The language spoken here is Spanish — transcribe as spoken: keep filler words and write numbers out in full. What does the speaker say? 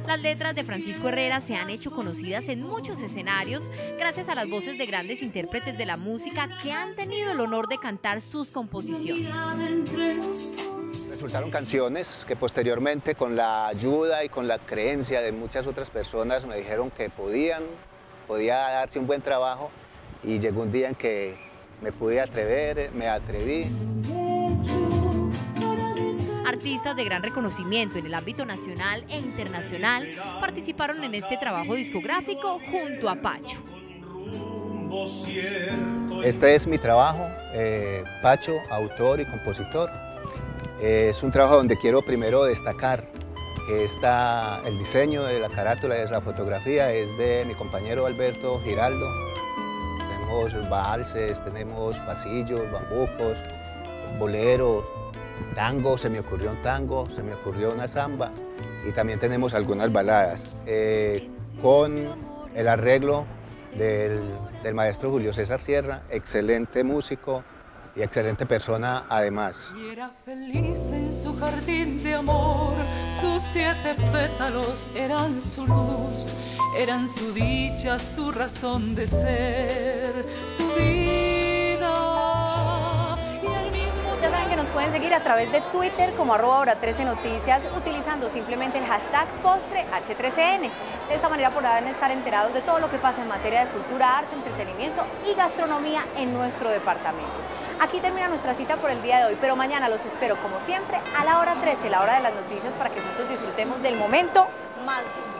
Las letras de Francisco Herrera se han hecho conocidas en muchos escenarios gracias a las voces de grandes intérpretes de la música que han tenido el honor de cantar sus composiciones. Resultaron canciones que posteriormente, con la ayuda y con la creencia de muchas otras personas, me dijeron que podían, podía darse un buen trabajo, y llegó un día en que me pude atrever, me atreví. Artistas de gran reconocimiento en el ámbito nacional e internacional participaron en este trabajo discográfico junto a Pacho. Este es mi trabajo, eh, Pacho, autor y compositor. Eh, es un trabajo donde quiero primero destacar que está el diseño de la carátula, es la fotografía, es de mi compañero Alberto Giraldo. Tenemos valses, tenemos pasillos, bambucos, boleros, tango, se me ocurrió un tango, se me ocurrió una samba, y también tenemos algunas baladas, eh, con el arreglo del, del maestro Julio César Sierra, excelente músico y excelente persona además. Y era feliz en su jardín de amor, sus siete pétalos eran su luz, eran su dicha, su razón de ser, su vida. Ya saben que nos pueden seguir a través de Twitter como arroba hora trece noticias, utilizando simplemente el hashtag postre H trece N. De esta manera podrán estar enterados de todo lo que pasa en materia de cultura, arte, entretenimiento y gastronomía en nuestro departamento. Aquí termina nuestra cita por el día de hoy, pero mañana los espero como siempre a la hora trece, la hora de las noticias, para que juntos disfrutemos del momento más dulce.